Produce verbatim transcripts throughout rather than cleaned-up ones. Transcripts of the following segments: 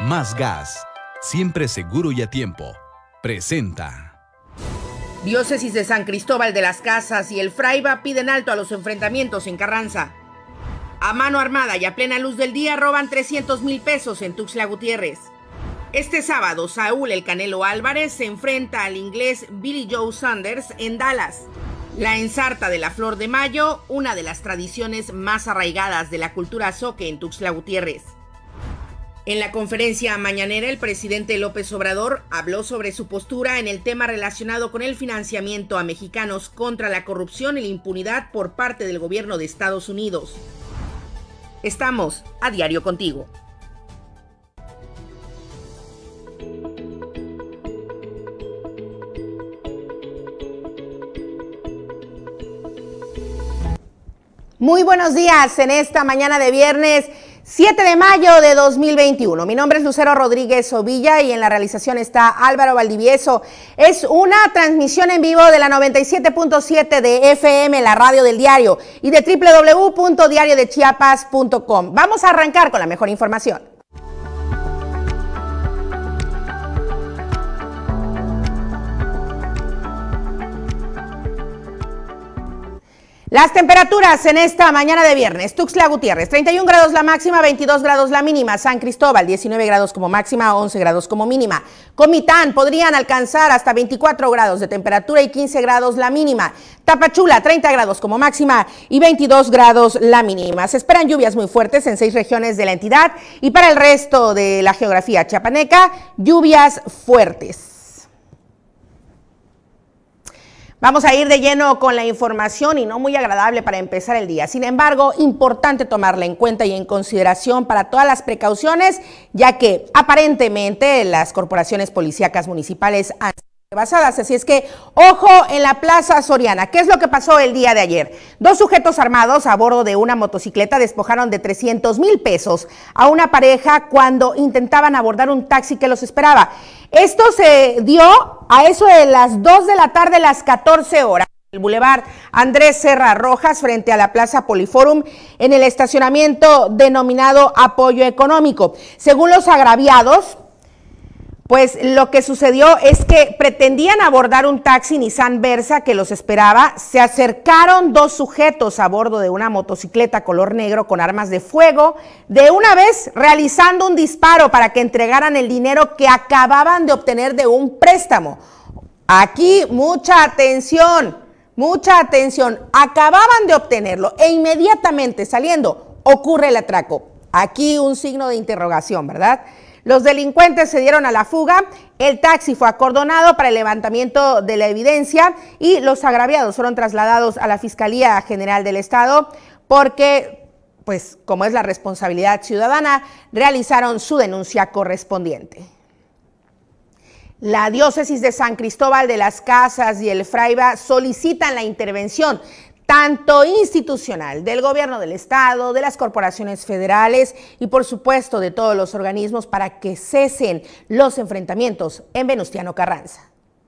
Más Gas, siempre seguro y a tiempo, presenta. Diócesis de San Cristóbal de las Casas y el Fraiba piden alto a los enfrentamientos en Carranza. A mano armada y a plena luz del día roban trescientos mil pesos en Tuxtla Gutiérrez. Este sábado, Saúl El Canelo Álvarez se enfrenta al inglés Billy Joe Saunders en Dallas. La ensarta de la Flor de Mayo, una de las tradiciones más arraigadas de la cultura zoque en Tuxtla Gutiérrez. En la conferencia mañanera, el presidente López Obrador habló sobre su postura en el tema relacionado con el financiamiento a mexicanos contra la corrupción y la impunidad por parte del gobierno de Estados Unidos. Estamos a diario contigo. Muy buenos días en esta mañana de viernes siete de mayo de dos mil veintiuno. Mi nombre es Lucero Rodríguez Ovilla y en la realización está Álvaro Valdivieso. Es una transmisión en vivo de la noventa y siete punto siete de F M, la radio del diario, y de doble u doble u doble u punto diario de chiapas punto com. Vamos a arrancar con la mejor información. Las temperaturas en esta mañana de viernes: Tuxtla Gutiérrez, treinta y un grados la máxima, veintidós grados la mínima. San Cristóbal, diecinueve grados como máxima, once grados como mínima. Comitán podrían alcanzar hasta veinticuatro grados de temperatura y quince grados la mínima. Tapachula, treinta grados como máxima y veintidós grados la mínima. Se esperan lluvias muy fuertes en seis regiones de la entidad y para el resto de la geografía chiapaneca, lluvias fuertes. Vamos a ir de lleno con la información y no muy agradable para empezar el día. Sin embargo, importante tomarla en cuenta y en consideración para todas las precauciones, ya que aparentemente las corporaciones policíacas municipales han sido rebasadas. Así es que, ojo en la Plaza Soriana. ¿Qué es lo que pasó el día de ayer? Dos sujetos armados a bordo de una motocicleta despojaron de trescientos mil pesos a una pareja cuando intentaban abordar un taxi que los esperaba. Esto se dio a eso de las dos de la tarde, las catorce horas. El Boulevard Andrés Serra Rojas frente a la Plaza Poliforum en el estacionamiento denominado Apoyo Económico. Según los agraviados, pues lo que sucedió es que pretendían abordar un taxi Nissan Versa que los esperaba. Se acercaron dos sujetos a bordo de una motocicleta color negro con armas de fuego, de una vez realizando un disparo para que entregaran el dinero que acababan de obtener de un préstamo. Aquí mucha atención, mucha atención. Acababan de obtenerlo e inmediatamente saliendo ocurre el atraco. Aquí un signo de interrogación, ¿verdad? Los delincuentes se dieron a la fuga, el taxi fue acordonado para el levantamiento de la evidencia y los agraviados fueron trasladados a la Fiscalía General del Estado porque, pues como es la responsabilidad ciudadana, realizaron su denuncia correspondiente. La diócesis de San Cristóbal de las Casas y el Fraiba solicitan la intervención tanto institucional del gobierno del estado, de las corporaciones federales y por supuesto de todos los organismos para que cesen los enfrentamientos en Venustiano Carranza.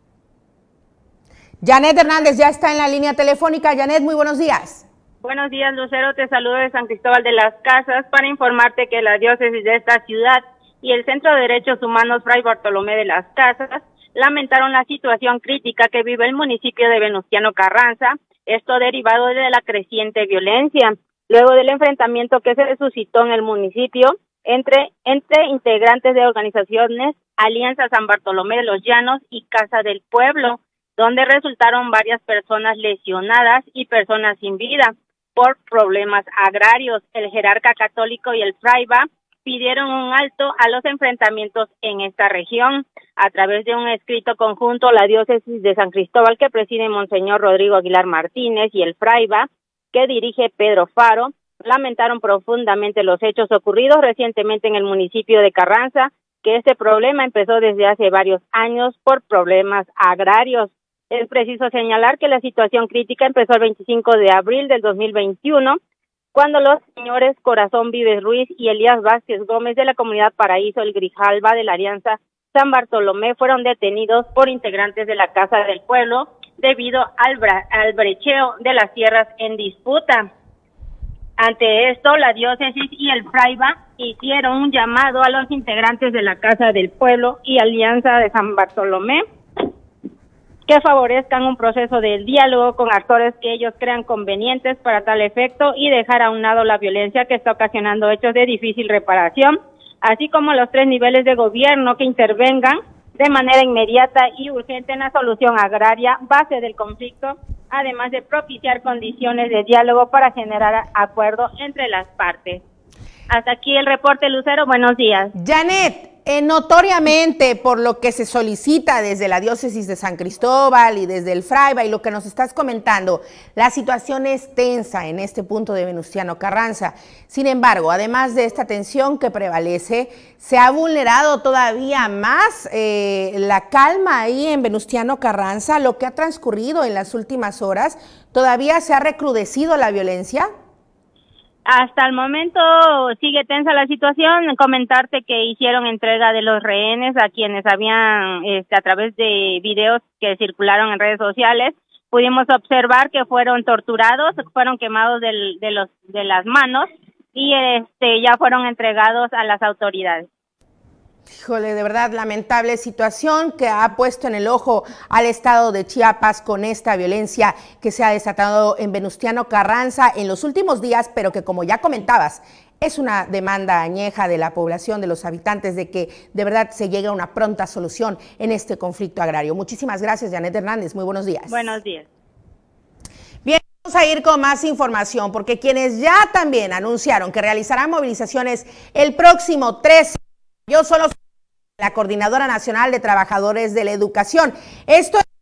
Janet Hernández ya está en la línea telefónica. Janet, muy buenos días. Buenos días, Lucero, te saludo de San Cristóbal de las Casas para informarte que la diócesis de esta ciudad y el Centro de Derechos Humanos Fray Bartolomé de las Casas lamentaron la situación crítica que vive el municipio de Venustiano Carranza. Esto derivado de la creciente violencia, luego del enfrentamiento que se suscitó en el municipio entre, entre integrantes de organizaciones Alianza San Bartolomé de los Llanos y Casa del Pueblo, donde resultaron varias personas lesionadas y personas sin vida por problemas agrarios. El jerarca católico y el Fraiba pidieron un alto a los enfrentamientos en esta región. A través de un escrito conjunto, la diócesis de San Cristóbal, que preside Monseñor Rodrigo Aguilar Martínez, y el Fraiba, que dirige Pedro Faro, lamentaron profundamente los hechos ocurridos recientemente en el municipio de Carranza, que este problema empezó desde hace varios años por problemas agrarios. Es preciso señalar que la situación crítica empezó el veinticinco de abril del dos mil veintiuno, cuando los señores Corazón Vives Ruiz y Elías Vázquez Gómez de la comunidad Paraíso El Grijalba de la Alianza San Bartolomé fueron detenidos por integrantes de la Casa del Pueblo debido al, al brecheo de las tierras en disputa. Ante esto, la diócesis y el Fraiba hicieron un llamado a los integrantes de la Casa del Pueblo y Alianza de San Bartolomé que favorezcan un proceso de diálogo con actores que ellos crean convenientes para tal efecto y dejar a un lado la violencia que está ocasionando hechos de difícil reparación, así como los tres niveles de gobierno que intervengan de manera inmediata y urgente en la solución agraria, base del conflicto, además de propiciar condiciones de diálogo para generar acuerdo entre las partes. Hasta aquí el reporte, Lucero. Buenos días. Janet, eh, notoriamente por lo que se solicita desde la diócesis de San Cristóbal y desde el Fraiba y lo que nos estás comentando, la situación es tensa en este punto de Venustiano Carranza. Sin embargo, además de esta tensión que prevalece, se ha vulnerado todavía más eh, la calma ahí en Venustiano Carranza, lo que ha transcurrido en las últimas horas. ¿Todavía se ha recrudecido la violencia? Hasta el momento sigue tensa la situación. Comentarte que hicieron entrega de los rehenes a quienes habían, este, a través de videos que circularon en redes sociales, pudimos observar que fueron torturados, fueron quemados del, de los de las manos y este ya fueron entregados a las autoridades. Híjole, de verdad, lamentable situación que ha puesto en el ojo al estado de Chiapas con esta violencia que se ha desatado en Venustiano Carranza en los últimos días, pero que, como ya comentabas, es una demanda añeja de la población, de los habitantes, de que de verdad se llegue a una pronta solución en este conflicto agrario. Muchísimas gracias, Janet Hernández. Muy buenos días. Buenos días. Bien, vamos a ir con más información, porque quienes ya también anunciaron que realizarán movilizaciones el próximo trece de mayo son los la Coordinadora Nacional de Trabajadores de la Educación. Esto es,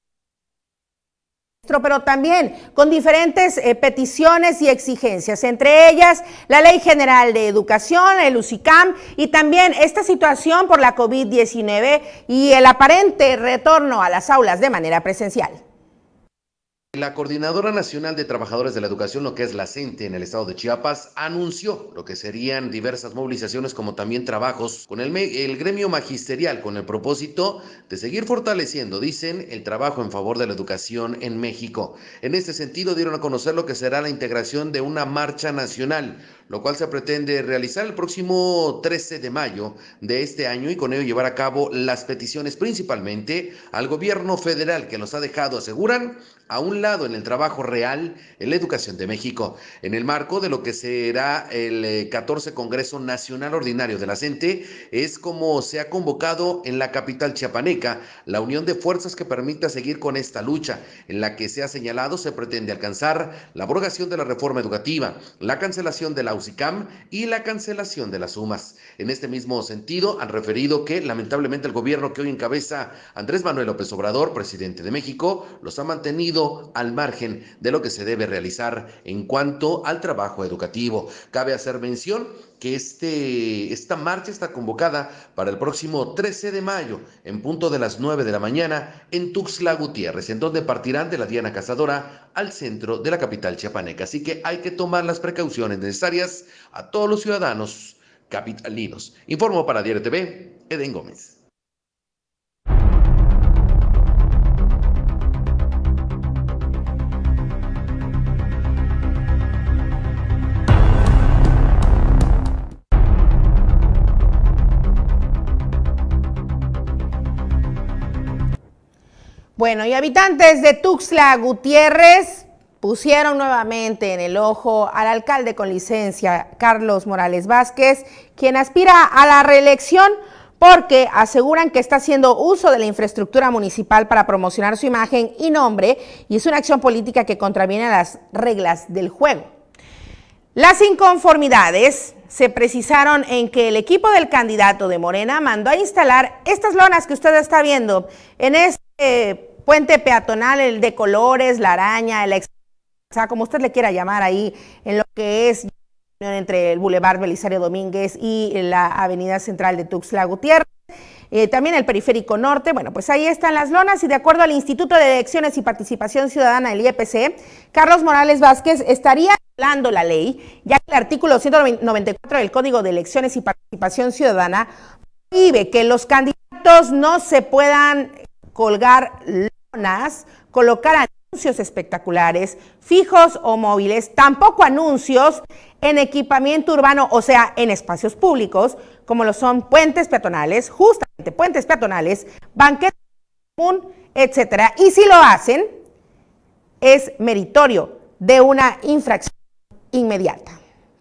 pero también con diferentes eh, peticiones y exigencias, entre ellas la Ley General de Educación, el UCICAM, y también esta situación por la COVID diecinueve y el aparente retorno a las aulas de manera presencial. La Coordinadora Nacional de Trabajadores de la Educación, lo que es la CENTE en el estado de Chiapas, anunció lo que serían diversas movilizaciones como también trabajos con el, el gremio magisterial con el propósito de seguir fortaleciendo, dicen, el trabajo en favor de la educación en México. En este sentido dieron a conocer lo que será la integración de una marcha nacional, lo cual se pretende realizar el próximo trece de mayo de este año y con ello llevar a cabo las peticiones principalmente al gobierno federal que los ha dejado, aseguran, a un lado en el trabajo real en la educación de México, en el marco de lo que será el catorce Congreso Nacional Ordinario de la CENTE, es como se ha convocado en la capital chiapaneca la unión de fuerzas que permita seguir con esta lucha, en la que se ha señalado se pretende alcanzar la abrogación de la reforma educativa, la cancelación de la UCICAM y la cancelación de las sumas. En este mismo sentido, han referido que lamentablemente el gobierno que hoy encabeza Andrés Manuel López Obrador, presidente de México, los ha mantenido al margen de lo que se debe realizar en cuanto al trabajo educativo. Cabe hacer mención que este, esta marcha está convocada para el próximo trece de mayo, en punto de las nueve de la mañana, en Tuxtla Gutiérrez, en donde partirán de la Diana Cazadora al centro de la capital chiapaneca. Así que hay que tomar las precauciones necesarias a todos los ciudadanos capitalinos. Informo para Diario T V, Eden Gómez. Bueno, y habitantes de Tuxtla Gutiérrez pusieron nuevamente en el ojo al alcalde con licencia, Carlos Morales Vázquez, quien aspira a la reelección porque aseguran que está haciendo uso de la infraestructura municipal para promocionar su imagen y nombre, y es una acción política que contraviene a las reglas del juego. Las inconformidades se precisaron en que el equipo del candidato de Morena mandó a instalar estas lonas que usted está viendo en este puente peatonal, el de colores, la araña, el ex, o sea, como usted le quiera llamar ahí, en lo que es entre el Boulevard Belisario Domínguez y la avenida central de Tuxtla Gutiérrez. Eh, también el periférico norte. Bueno, pues ahí están las lonas, y de acuerdo al Instituto de Elecciones y Participación Ciudadana, el I E P C, Carlos Morales Vázquez estaría violando la ley, ya que el artículo ciento noventa y cuatro del Código de Elecciones y Participación Ciudadana prohíbe que los candidatos no se puedan colgar lonas, colocar anuncios espectaculares, fijos o móviles, tampoco anuncios en equipamiento urbano, o sea, en espacios públicos, como lo son puentes peatonales, justamente puentes peatonales, banquetas común, etcétera. Y si lo hacen, es meritorio de una infracción inmediata.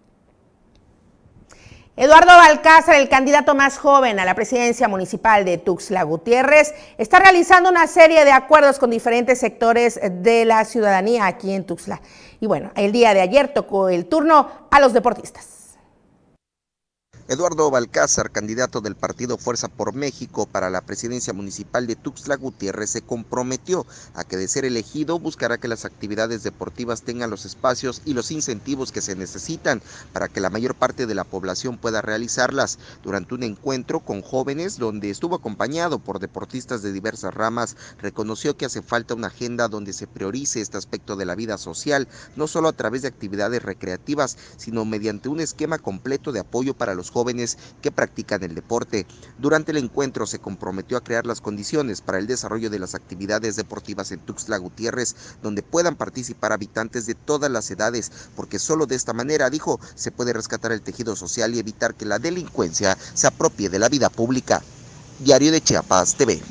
Eduardo Balcázar, el candidato más joven a la presidencia municipal de Tuxtla Gutiérrez, está realizando una serie de acuerdos con diferentes sectores de la ciudadanía aquí en Tuxtla. Y bueno, el día de ayer tocó el turno a los deportistas. Eduardo Balcázar, candidato del partido Fuerza por México para la presidencia municipal de Tuxtla Gutiérrez, se comprometió a que, de ser elegido, buscará que las actividades deportivas tengan los espacios y los incentivos que se necesitan para que la mayor parte de la población pueda realizarlas. Durante un encuentro con jóvenes donde estuvo acompañado por deportistas de diversas ramas, reconoció que hace falta una agenda donde se priorice este aspecto de la vida social, no solo a través de actividades recreativas, sino mediante un esquema completo de apoyo para los jóvenes jóvenes que practican el deporte. Durante el encuentro se comprometió a crear las condiciones para el desarrollo de las actividades deportivas en Tuxtla Gutiérrez, donde puedan participar habitantes de todas las edades, porque solo de esta manera, dijo, se puede rescatar el tejido social y evitar que la delincuencia se apropie de la vida pública. Diario de Chiapas T V.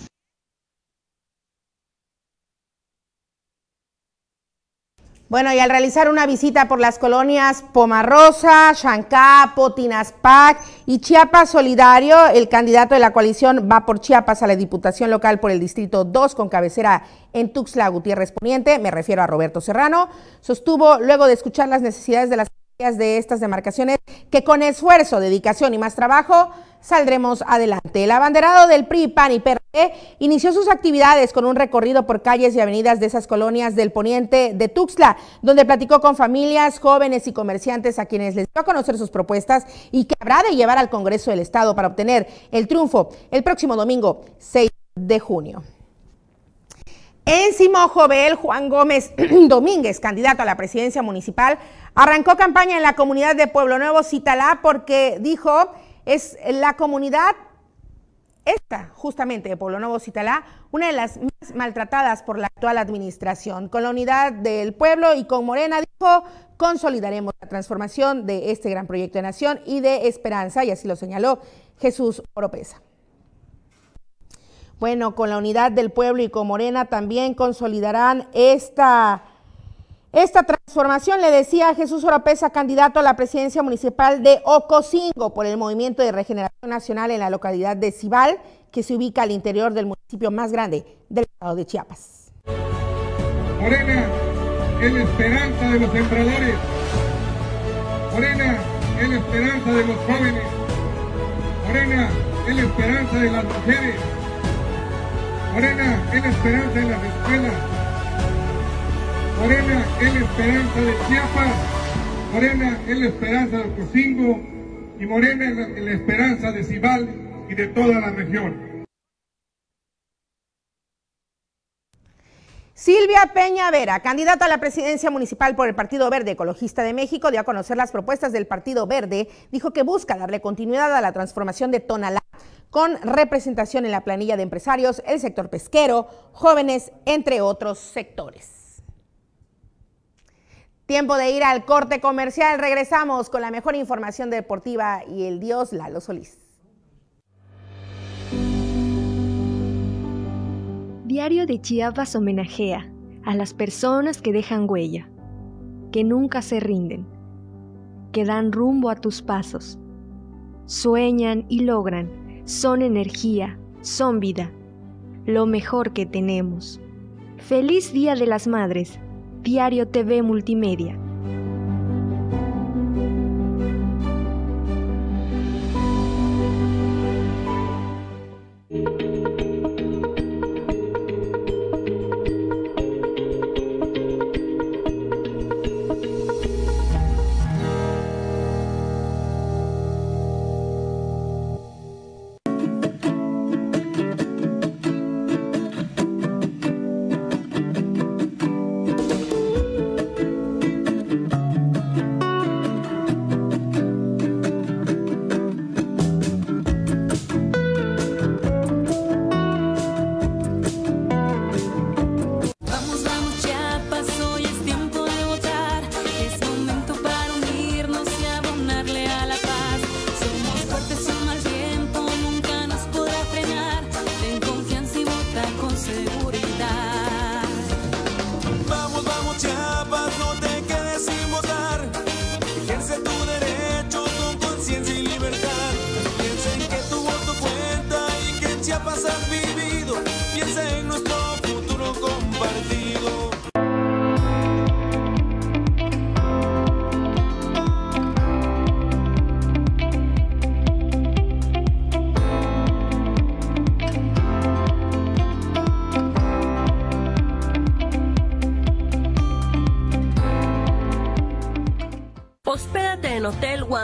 Bueno, y al realizar una visita por las colonias Pomarosa, Xancá, Tinaspac y Chiapas Solidario, el candidato de la coalición Va por Chiapas a la Diputación Local por el Distrito dos con cabecera en Tuxtla Gutiérrez Poniente, me refiero a Roberto Serrano, sostuvo, luego de escuchar las necesidades de las de estas demarcaciones, que con esfuerzo, dedicación y más trabajo saldremos adelante. El abanderado del P R I, P A N y P R D inició sus actividades con un recorrido por calles y avenidas de esas colonias del poniente de Tuxtla, donde platicó con familias, jóvenes y comerciantes a quienes les dio a conocer sus propuestas y que habrá de llevar al Congreso del Estado para obtener el triunfo el próximo domingo seis de junio. En Simojovel, Juan Gómez Domínguez, candidato a la presidencia municipal, arrancó campaña en la comunidad de Pueblo Nuevo, Citalá, porque dijo, es la comunidad, esta justamente de Pueblo Nuevo, Citalá, una de las más maltratadas por la actual administración. Con la unidad del pueblo y con Morena, dijo, consolidaremos la transformación de este gran proyecto de nación y de esperanza, y así lo señaló Jesús Oropesa. Bueno, con la unidad del pueblo y con Morena también consolidarán esta, esta transformación, le decía Jesús Oropesa, candidato a la presidencia municipal de Ocosingo por el Movimiento de Regeneración Nacional en la localidad de Cibal, que se ubica al interior del municipio más grande del estado de Chiapas. Morena es la esperanza de los sembradores. Morena es la esperanza de los jóvenes. Morena es la esperanza de las mujeres. Morena es la esperanza de las escuelas. Morena es la esperanza de Chiapas. Morena es la esperanza de Ocosingo. Y Morena es la, la esperanza de Cibal y de toda la región. Silvia Peña Vera, candidata a la presidencia municipal por el Partido Verde Ecologista de México, dio a conocer las propuestas del Partido Verde. Dijo que busca darle continuidad a la transformación de Tonalá, con representación en la planilla de empresarios, el sector pesquero, jóvenes, entre otros sectores. Tiempo de ir al corte comercial. Regresamos con la mejor información deportiva y el dios Lalo Solís. Diario de Chiapas homenajea a las personas que dejan huella, que nunca se rinden, que dan rumbo a tus pasos, sueñan y logran, son energía, son vida, lo mejor que tenemos. Feliz Día de las Madres, Diario T V Multimedia.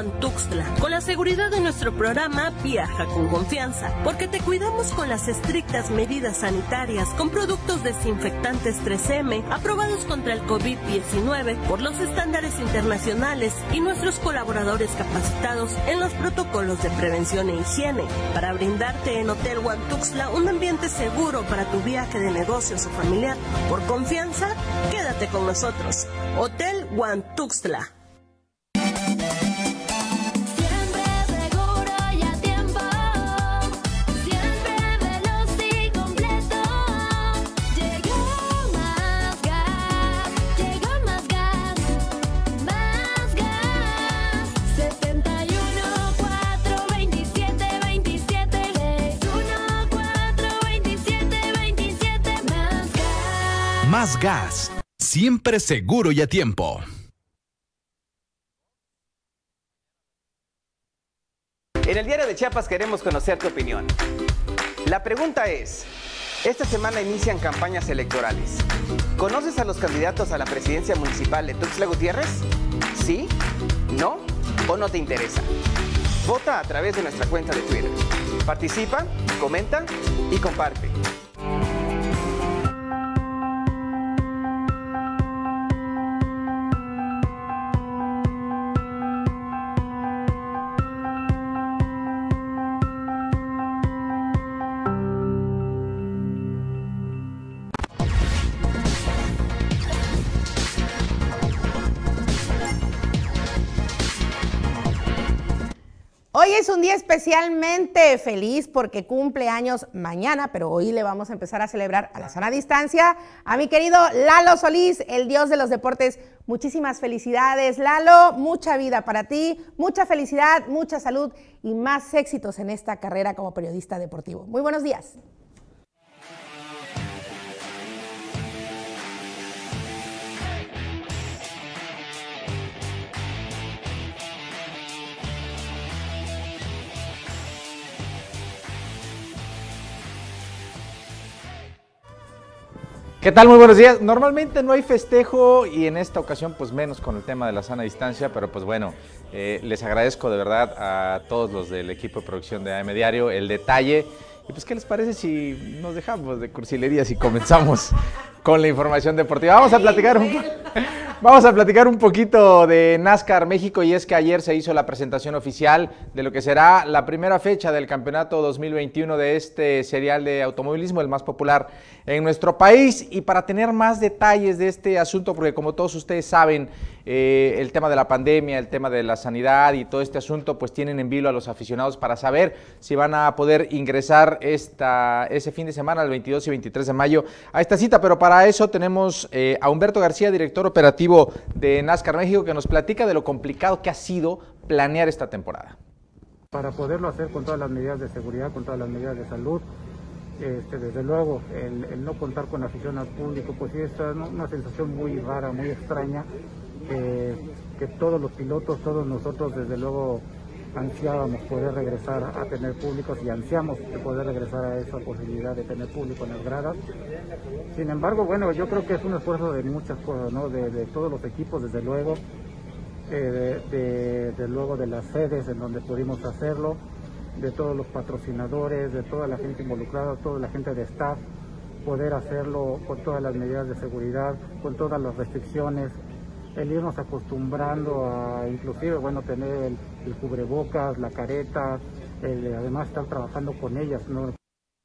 One Tuxtla. Con la seguridad de nuestro programa, viaja con confianza, porque te cuidamos con las estrictas medidas sanitarias, con productos desinfectantes tres eme, aprobados contra el COVID diecinueve por los estándares internacionales y nuestros colaboradores capacitados en los protocolos de prevención e higiene, para brindarte en Hotel One Tuxtla un ambiente seguro para tu viaje de negocios o familiar. Por confianza, quédate con nosotros. Hotel One Tuxtla. Más gas, siempre seguro y a tiempo. En el Diario de Chiapas queremos conocer tu opinión. La pregunta es, esta semana inician campañas electorales. ¿Conoces a los candidatos a la presidencia municipal de Tuxtla Gutiérrez? ¿Sí? ¿No? ¿O no te interesa? Vota a través de nuestra cuenta de Twitter. Participa, comenta y comparte. Hoy es un día especialmente feliz porque cumple años mañana, pero hoy le vamos a empezar a celebrar a la sana distancia a mi querido Lalo Solís, el dios de los deportes. Muchísimas felicidades, Lalo, mucha vida para ti, mucha felicidad, mucha salud y más éxitos en esta carrera como periodista deportivo. Muy buenos días. ¿Qué tal? Muy buenos días. Normalmente no hay festejo y en esta ocasión pues menos con el tema de la sana distancia, pero pues bueno, eh, les agradezco de verdad a todos los del equipo de producción de A M Diario el detalle. Y pues ¿qué les parece si nos dejamos de cursilerías y comenzamos con la información deportiva? Vamos a platicar un, vamos a platicar un poquito de NASCAR México, y es que ayer se hizo la presentación oficial de lo que será la primera fecha del campeonato dos mil veintiuno de este serial de automovilismo, el más popular en nuestro país. Y para tener más detalles de este asunto, porque como todos ustedes saben, eh, el tema de la pandemia, el tema de la sanidad y todo este asunto, pues tienen en vilo a los aficionados para saber si van a poder ingresar esta, ese fin de semana, el veintidós y veintitrés de mayo, a esta cita. Pero para eso tenemos eh, a Humberto García, director operativo de NASCAR México, que nos platica de lo complicado que ha sido planear esta temporada. Para poderlo hacer con todas las medidas de seguridad, con todas las medidas de salud, Este, desde luego, el, el no contar con afición al público, pues sí, es una, una sensación muy rara, muy extraña, eh, que todos los pilotos, todos nosotros, desde luego, ansiábamos poder regresar a tener públicos y ansiamos de poder regresar a esa posibilidad de tener público en las gradas. Sin embargo, bueno, yo creo que es un esfuerzo de muchas cosas, ¿no? De, de todos los equipos, desde luego, eh, de, de, de luego de las sedes en donde pudimos hacerlo, de todos los patrocinadores, de toda la gente involucrada, toda la gente de staff, poder hacerlo con todas las medidas de seguridad, con todas las restricciones, el irnos acostumbrando a inclusive, bueno, tener el, el cubrebocas, la careta, el, además estar trabajando con ellas, ¿no?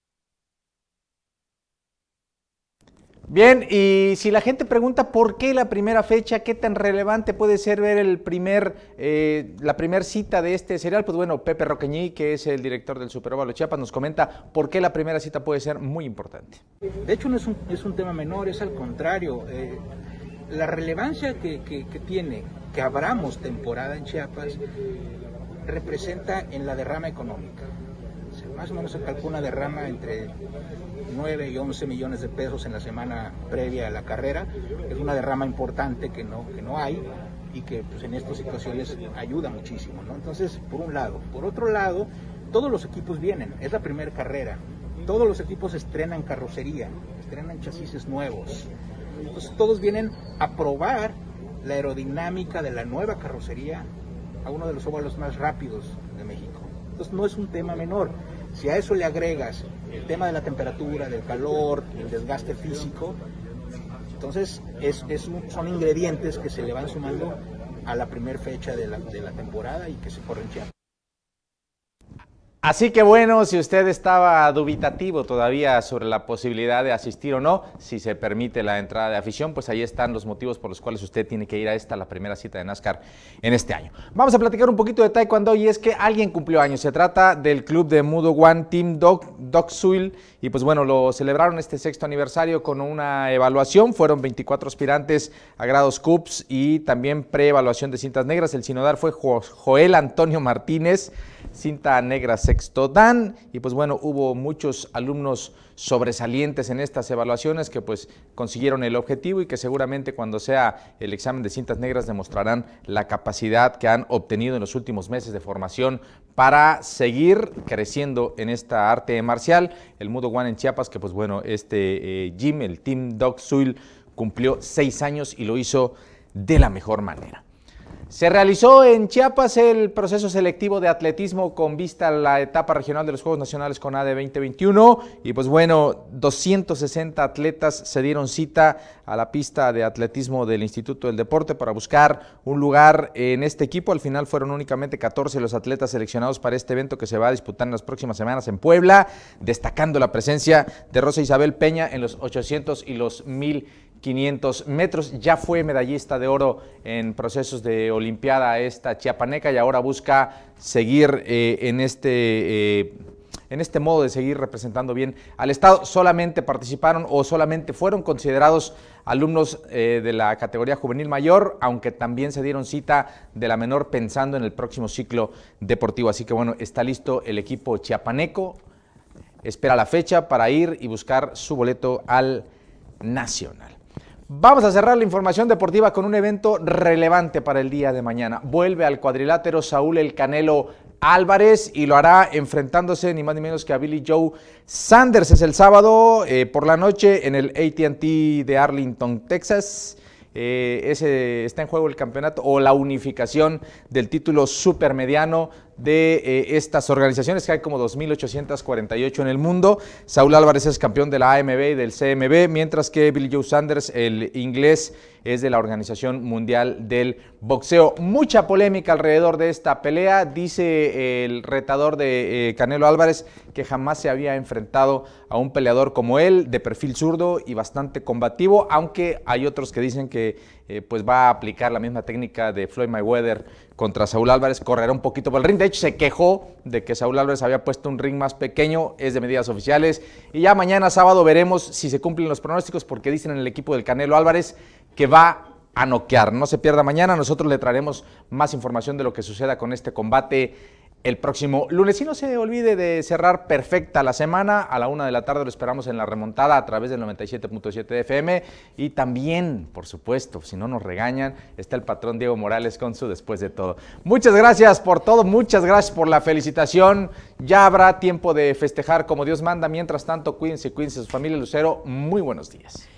Bien, y si la gente pregunta por qué la primera fecha, qué tan relevante puede ser ver el primer, eh, la primera cita de este serial, pues bueno, Pepe Roqueñí, que es el director del Superóvalo Chiapas, nos comenta por qué la primera cita puede ser muy importante. De hecho, no es un, es un tema menor, es al contrario. Eh, la relevancia que, que, que tiene que abramos temporada en Chiapas representa en la derrama económica. O sea, más o menos se calcula una derrama entre nueve y once millones de pesos en la semana previa a la carrera. Es una derrama importante que no, que no hay y que pues, en estas situaciones ayuda muchísimo, ¿no? Entonces, por un lado. Por otro lado, todos los equipos vienen, es la primera carrera. Todos los equipos estrenan carrocería, estrenan chasis nuevos. Entonces, todos vienen a probar la aerodinámica de la nueva carrocería, a uno de los óvalos más rápidos de México. Entonces no es un tema menor. Si a eso le agregas el tema de la temperatura, del calor, el desgaste físico, entonces es, es un, son ingredientes que se le van sumando a la primera fecha de la, de la temporada y que se corren Chiapas. Así que bueno, si usted estaba dubitativo todavía sobre la posibilidad de asistir o no, si se permite la entrada de afición, pues ahí están los motivos por los cuales usted tiene que ir a esta, la primera cita de NASCAR en este año. Vamos a platicar un poquito de Taekwondo y es que alguien cumplió años. Se trata del club de Mudo One Team Dog, Doksuil, y pues bueno, lo celebraron este sexto aniversario con una evaluación. Fueron veinticuatro aspirantes a grados C U P S y también preevaluación de cintas negras. El sinodal fue Jo- Joel Antonio Martínez, cinta negra sexto dan, y pues bueno, hubo muchos alumnos sobresalientes en estas evaluaciones que pues consiguieron el objetivo y que seguramente cuando sea el examen de cintas negras demostrarán la capacidad que han obtenido en los últimos meses de formación para seguir creciendo en esta arte marcial. El Mudo One en Chiapas, que pues bueno, este eh, gym, el Team Doksuil, cumplió seis años y lo hizo de la mejor manera. Se realizó en Chiapas el proceso selectivo de atletismo con vista a la etapa regional de los Juegos Nacionales CONADE veinte veintiuno y pues bueno, doscientos sesenta atletas se dieron cita a la pista de atletismo del Instituto del Deporte para buscar un lugar en este equipo. Al final fueron únicamente catorce los atletas seleccionados para este evento que se va a disputar en las próximas semanas en Puebla, destacando la presencia de Rosa Isabel Peña en los ochocientos y los mil quinientos metros. Ya fue medallista de oro en procesos de olimpiada esta chiapaneca y ahora busca seguir eh, en este eh, en este modo de seguir representando bien al estado. Solamente participaron o solamente fueron considerados alumnos eh, de la categoría juvenil mayor, aunque también se dieron cita de la menor pensando en el próximo ciclo deportivo. Así que bueno, está listo el equipo chiapaneco, espera la fecha para ir y buscar su boleto al nacional. Vamos a cerrar la información deportiva con un evento relevante para el día de mañana. Vuelve al cuadrilátero Saúl El Canelo Álvarez y lo hará enfrentándose ni más ni menos que a Billy Joe Sanders. Es el sábado eh, por la noche en el A T and T de Arlington, Texas. Eh, ese, está en juego el campeonato o la unificación del título supermediano de eh, estas organizaciones, que hay como dos mil ochocientas cuarenta y ocho en el mundo. Saúl Álvarez es campeón de la A M B y del C M B, mientras que Billy Joe Sanders, el inglés, es de la Organización Mundial del Boxeo. Mucha polémica alrededor de esta pelea. Dice el retador de eh, Canelo Álvarez que jamás se había enfrentado a un peleador como él, de perfil zurdo y bastante combativo, aunque hay otros que dicen que eh, pues va a aplicar la misma técnica de Floyd Mayweather contra Saúl Álvarez, correrá un poquito por el ring. De hecho, se quejó de que Saúl Álvarez había puesto un ring más pequeño, es de medidas oficiales, y ya mañana sábado veremos si se cumplen los pronósticos, porque dicen en el equipo del Canelo Álvarez que va a noquear. No se pierda mañana, nosotros le traeremos más información de lo que suceda con este combate el próximo lunes. Y no se olvide de cerrar perfecta la semana. A la una de la tarde lo esperamos en la remontada a través del noventa y siete punto siete de F M. Y también, por supuesto, si no nos regañan, está el patrón Diego Morales con su Después de Todo. Muchas gracias por todo, muchas gracias por la felicitación. Ya habrá tiempo de festejar como Dios manda. Mientras tanto, cuídense, cuídense su familia. Lucero, muy buenos días.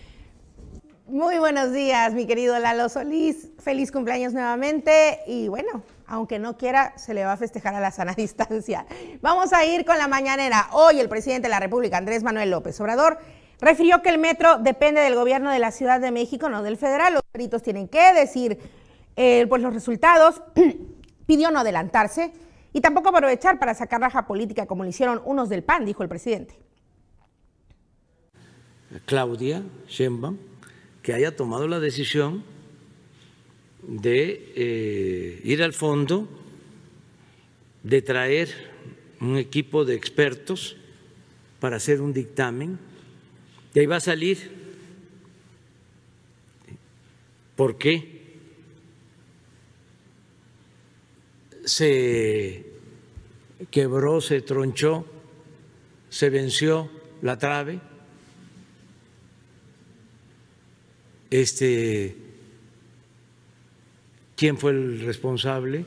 Muy buenos días, mi querido Lalo Solís. Feliz cumpleaños nuevamente y bueno, aunque no quiera, se le va a festejar a la sana distancia. Vamos a ir con la mañanera. Hoy el presidente de la República, Andrés Manuel López Obrador, refirió que el metro depende del gobierno de la Ciudad de México, no del federal. Los peritos tienen que decir eh, pues los resultados. Pidió no adelantarse y tampoco aprovechar para sacar raja política como lo hicieron unos del P A N, dijo el presidente. Claudia Sheinbaum, que haya tomado la decisión de eh, ir al fondo, de traer un equipo de expertos para hacer un dictamen, y ahí va a salir por qué se quebró, se tronchó, se venció la trave. Este, ¿quién fue el responsable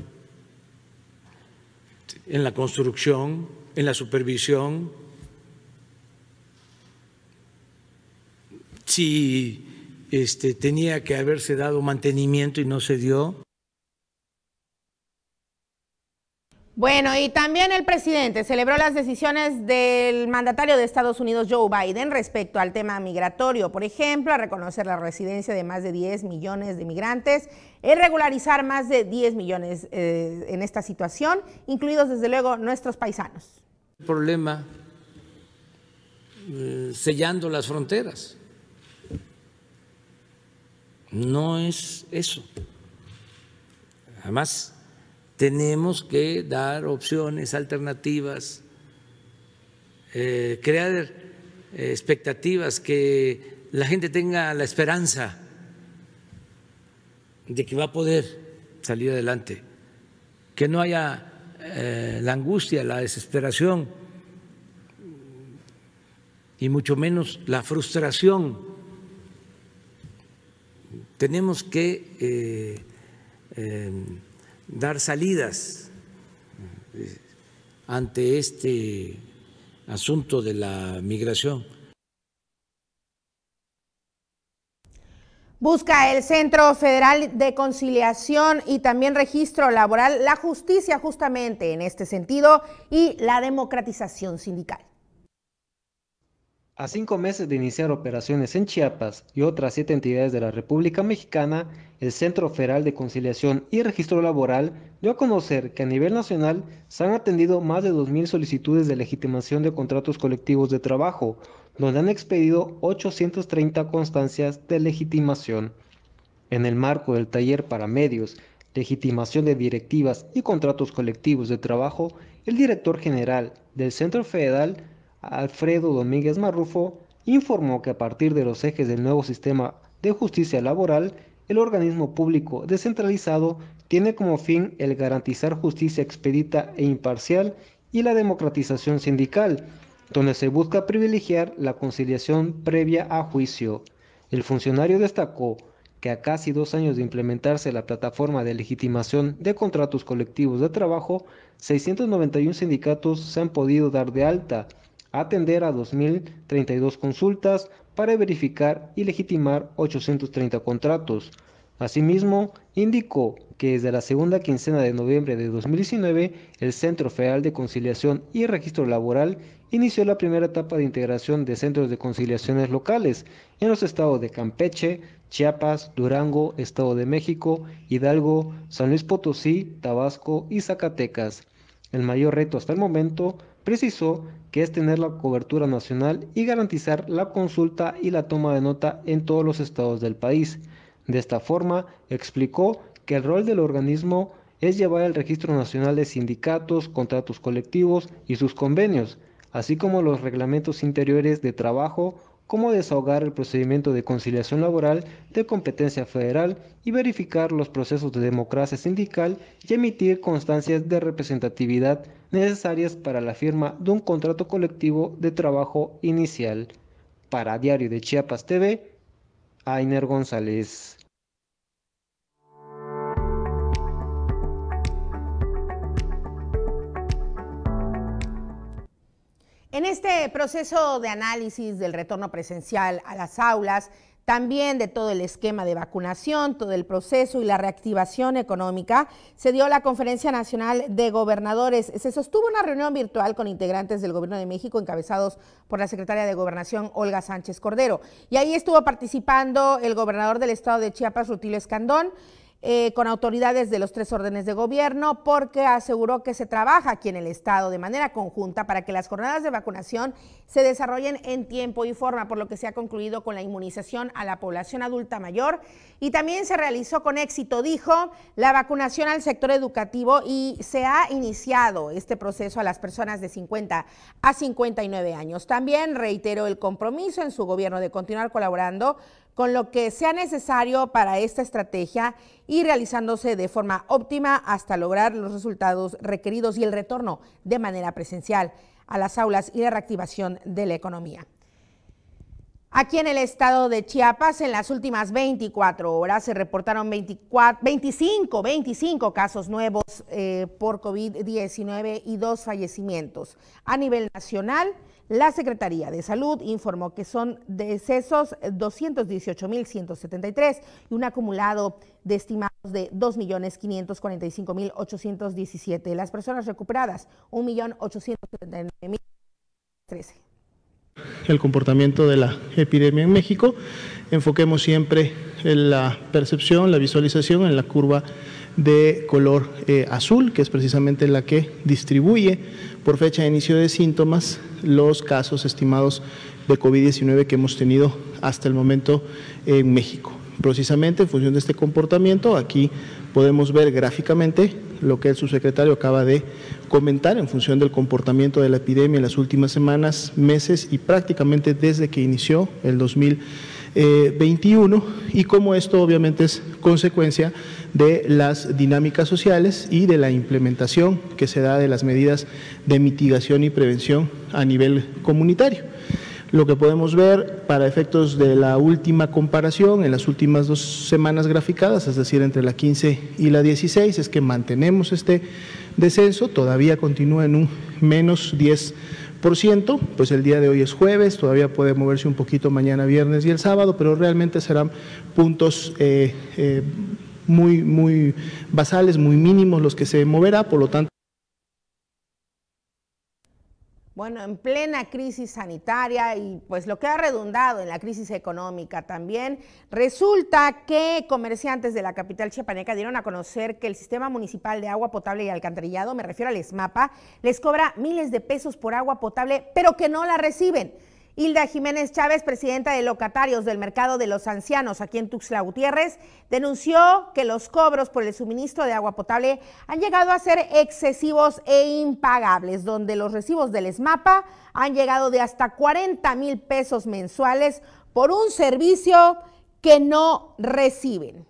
en la construcción, en la supervisión? Si este, tenía que haberse dado mantenimiento y no se dio. Bueno, y también el presidente celebró las decisiones del mandatario de Estados Unidos, Joe Biden, respecto al tema migratorio. Por ejemplo, a reconocer la residencia de más de diez millones de migrantes, el regularizar más de diez millones eh, en esta situación, incluidos desde luego nuestros paisanos. El problema eh, sellando las fronteras. No es eso. Además, tenemos que dar opciones, alternativas, eh, crear eh, expectativas, que la gente tenga la esperanza de que va a poder salir adelante, que no haya eh, la angustia, la desesperación y mucho menos la frustración. Tenemos que eh, eh, dar salidas ante este asunto de la migración. Busca el Centro Federal de Conciliación y también Registro Laboral la justicia justamente en este sentido y la democratización sindical. A cinco meses de iniciar operaciones en Chiapas y otras siete entidades de la República Mexicana, el Centro Federal de Conciliación y Registro Laboral dio a conocer que a nivel nacional se han atendido más de dos mil solicitudes de legitimación de contratos colectivos de trabajo, donde han expedido ochocientas treinta constancias de legitimación. En el marco del taller para medios, legitimación de directivas y contratos colectivos de trabajo, el director general del Centro Federal, Alfredo Domínguez Marrufo, informó que a partir de los ejes del nuevo sistema de justicia laboral, el organismo público descentralizado tiene como fin el garantizar justicia expedita e imparcial y la democratización sindical, donde se busca privilegiar la conciliación previa a juicio. El funcionario destacó que a casi dos años de implementarse la plataforma de legitimación de contratos colectivos de trabajo, seiscientos noventa y uno sindicatos se han podido dar de alta, atender a dos mil treinta y dos consultas para verificar y legitimar ochocientos treinta contratos. Asimismo, indicó que desde la segunda quincena de noviembre de dos mil diecinueve, el Centro Federal de Conciliación y Registro Laboral inició la primera etapa de integración de centros de conciliaciones locales en los estados de Campeche, Chiapas, Durango, Estado de México, Hidalgo, San Luis Potosí, Tabasco y Zacatecas. El mayor reto hasta el momento, precisó, que es tener la cobertura nacional y garantizar la consulta y la toma de nota en todos los estados del país. De esta forma, explicó que el rol del organismo es llevar el registro nacional de sindicatos, contratos colectivos y sus convenios, así como los reglamentos interiores de trabajo, como desahogar el procedimiento de conciliación laboral de competencia federal y verificar los procesos de democracia sindical y emitir constancias de representatividad necesarias para la firma de un contrato colectivo de trabajo inicial. Para Diario de Chiapas T V, Ainer González. En este proceso de análisis del retorno presencial a las aulas, también de todo el esquema de vacunación, todo el proceso y la reactivación económica, se dio la Conferencia Nacional de Gobernadores. Se sostuvo una reunión virtual con integrantes del Gobierno de México, encabezados por la secretaria de Gobernación, Olga Sánchez Cordero. Y ahí estuvo participando el gobernador del estado de Chiapas, Rutilio Escandón, Eh, con autoridades de los tres órdenes de gobierno, porque aseguró que se trabaja aquí en el estado de manera conjunta para que las jornadas de vacunación se desarrollen en tiempo y forma, por lo que se ha concluido con la inmunización a la población adulta mayor y también se realizó con éxito, dijo, la vacunación al sector educativo y se ha iniciado este proceso a las personas de cincuenta a cincuenta y nueve años. También reiteró el compromiso en su gobierno de continuar colaborando con lo que sea necesario para esta estrategia y realizándose de forma óptima hasta lograr los resultados requeridos y el retorno de manera presencial a las aulas y la reactivación de la economía. Aquí en el estado de Chiapas, en las últimas veinticuatro horas se reportaron veinticuatro, veinticinco, veinticinco casos nuevos eh, por COVID diecinueve y dos fallecimientos. A nivel nacional, la Secretaría de Salud informó que son decesos doscientos dieciocho mil ciento setenta y tres y un acumulado de estimados de dos millones quinientos cuarenta y cinco mil ochocientos diecisiete. Las personas recuperadas, un millón ochocientos setenta y nueve mil trece. El comportamiento de la epidemia en México, enfoquemos siempre en la percepción, la visualización en la curva de color eh, azul, que es precisamente la que distribuye por fecha de inicio de síntomas los casos estimados de COVID diecinueve que hemos tenido hasta el momento en México. Precisamente en función de este comportamiento, aquí podemos ver gráficamente lo que el subsecretario acaba de comentar en función del comportamiento de la epidemia en las últimas semanas, meses y prácticamente desde que inició el dos mil veintiuno, y cómo esto obviamente es consecuencia de las dinámicas sociales y de la implementación que se da de las medidas de mitigación y prevención a nivel comunitario. Lo que podemos ver para efectos de la última comparación en las últimas dos semanas graficadas, es decir, entre la quince y la dieciséis, es que mantenemos este descenso, todavía continúa en un menos diez por ciento, pues el día de hoy es jueves, todavía puede moverse un poquito mañana viernes y el sábado, pero realmente serán puntos eh, eh, muy, muy basales, muy mínimos los que se moverá, por lo tanto. Bueno, en plena crisis sanitaria y pues lo que ha redundado en la crisis económica también, resulta que comerciantes de la capital chiapaneca dieron a conocer que el Sistema Municipal de Agua Potable y Alcantarillado, me refiero al ESMAPA, les cobra miles de pesos por agua potable, pero que no la reciben. Hilda Jiménez Chávez, presidenta de locatarios del Mercado de los Ancianos aquí en Tuxtla Gutiérrez, denunció que los cobros por el suministro de agua potable han llegado a ser excesivos e impagables, donde los recibos del ESMAPA han llegado de hasta cuarenta mil pesos mensuales por un servicio que no reciben.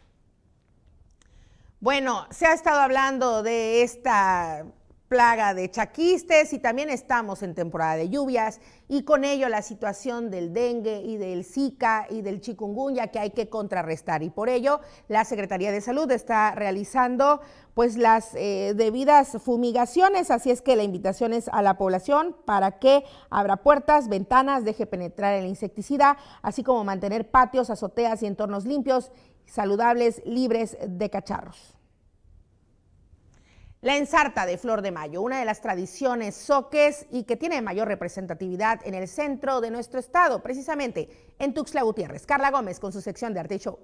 Bueno, se ha estado hablando de esta plaga de chaquistes y también estamos en temporada de lluvias y con ello la situación del dengue y del zika y del chikungunya que hay que contrarrestar, y por ello la Secretaría de Salud está realizando pues las eh, debidas fumigaciones, así es que la invitación es a la población para que abra puertas, ventanas, deje penetrar el insecticida, así como mantener patios, azoteas y entornos limpios, saludables, libres de cacharros. La ensarta de Flor de Mayo, una de las tradiciones zoques y que tiene mayor representatividad en el centro de nuestro estado, precisamente en Tuxtla Gutiérrez. Carla Gómez con su sección de Arte y Show.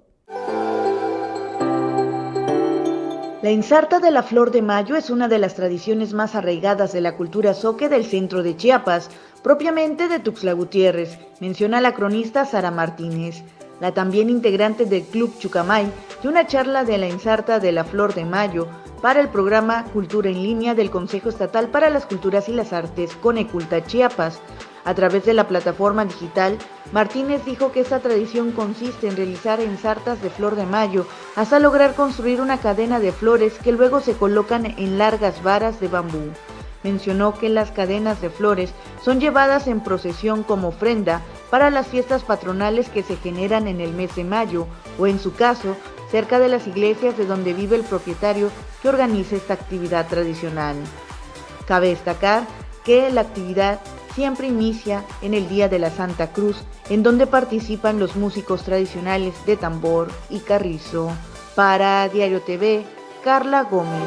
La ensarta de la Flor de Mayo es una de las tradiciones más arraigadas de la cultura zoque del centro de Chiapas, propiamente de Tuxtla Gutiérrez, menciona la cronista Sara Martínez. La también integrante del Club Chucamay, de una charla de la ensarta de la Flor de Mayo para el programa Cultura en Línea del Consejo Estatal para las Culturas y las Artes, Coneculta Chiapas. A través de la plataforma digital, Martínez dijo que esta tradición consiste en realizar ensartas de Flor de Mayo hasta lograr construir una cadena de flores que luego se colocan en largas varas de bambú. Mencionó que las cadenas de flores son llevadas en procesión como ofrenda para las fiestas patronales que se generan en el mes de mayo, o en su caso, cerca de las iglesias de donde vive el propietario que organiza esta actividad tradicional. Cabe destacar que la actividad siempre inicia en el Día de la Santa Cruz, en donde participan los músicos tradicionales de tambor y carrizo. Para Diario T V, Carla Gómez.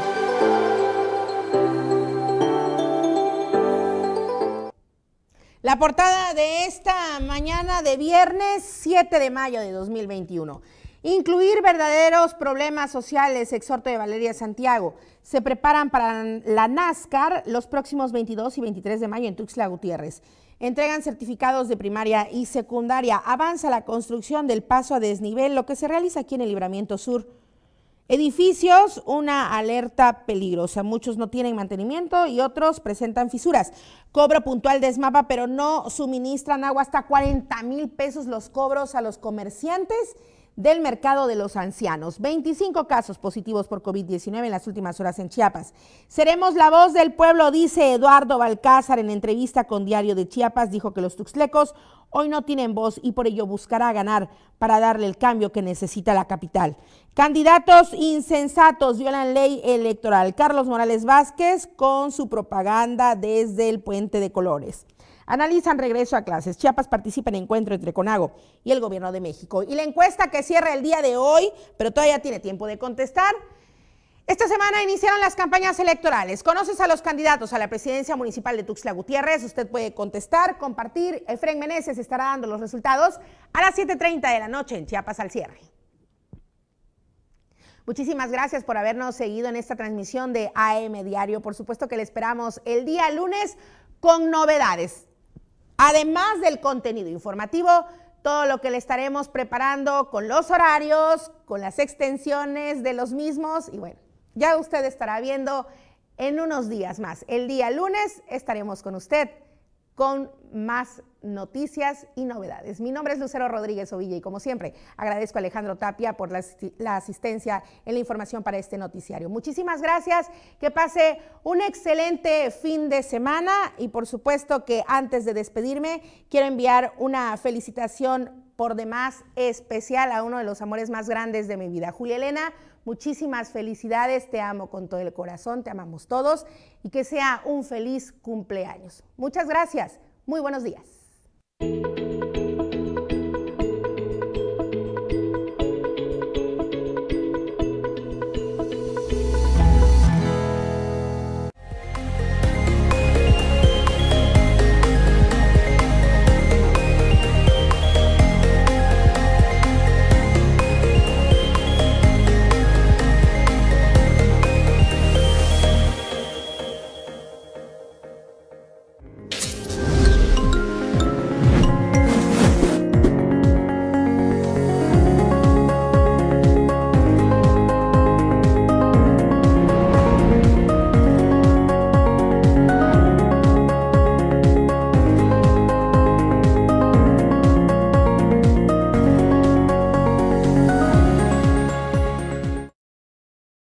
La portada de esta mañana de viernes siete de mayo de dos mil veintiuno. Incluir verdaderos problemas sociales, exhorto de Valeria Santiago. Se preparan para la NASCAR los próximos veintidós y veintitrés de mayo en Tuxtla Gutiérrez. Entregan certificados de primaria y secundaria. Avanza la construcción del paso a desnivel, lo que se realiza aquí en el Libramiento Sur. Edificios, una alerta peligrosa. Muchos no tienen mantenimiento y otros presentan fisuras. Cobro puntual de ESMAPA, pero no suministran agua. Hasta cuarenta mil pesos los cobros a los comerciantes del Mercado de los Ancianos. veinticinco casos positivos por COVID diecinueve en las últimas horas en Chiapas. Seremos la voz del pueblo, dice Eduardo Balcázar en entrevista con Diario de Chiapas. Dijo que los tuxtlecos hoy no tienen voz y por ello buscará ganar para darle el cambio que necesita la capital. Candidatos insensatos violan ley electoral. Carlos Morales Vázquez con su propaganda desde el Puente de Colores. analizan regreso a clases. Chiapas participa en encuentro entre CONAGO y el gobierno de México. Y la encuesta que cierra el día de hoy, pero todavía tiene tiempo de contestar. Esta semana iniciaron las campañas electorales. ¿Conoces a los candidatos a la presidencia municipal de Tuxtla Gutiérrez? Usted puede contestar, compartir. Efraín Meneses estará dando los resultados a las siete treinta de la noche en Chiapas al cierre. Muchísimas gracias por habernos seguido en esta transmisión de A M Diario. Por supuesto que le esperamos el día lunes con novedades. Además del contenido informativo, todo lo que le estaremos preparando con los horarios, con las extensiones de los mismos. Y bueno, ya usted estará viendo en unos días más. El día lunes estaremos con usted con más noticias y novedades. Mi nombre es Lucero Rodríguez Ovilla y como siempre agradezco a Alejandro Tapia por la, la asistencia en la información para este noticiario. Muchísimas gracias, que pase un excelente fin de semana y por supuesto que antes de despedirme quiero enviar una felicitación por demás especial a uno de los amores más grandes de mi vida. Julia Elena, muchísimas felicidades, te amo con todo el corazón, te amamos todos y que sea un feliz cumpleaños. Muchas gracias, muy buenos días.